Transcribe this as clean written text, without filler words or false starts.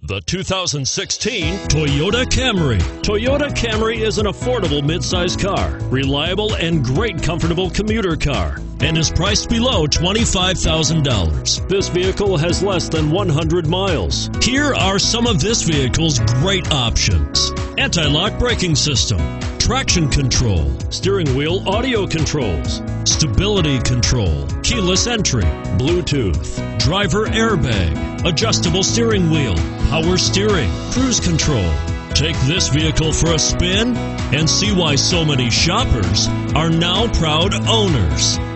The 2016 Toyota Camry. Toyota Camry is an affordable midsize car, reliable and great comfortable commuter car, and is priced below $25,000. This vehicle has less than 100 miles. Here are some of this vehicle's great options: anti-lock braking system, traction control, steering wheel audio controls, stability control, keyless entry, Bluetooth, driver airbag, adjustable steering wheel, power steering, cruise control. Take this vehicle for a spin and see why so many shoppers are now proud owners.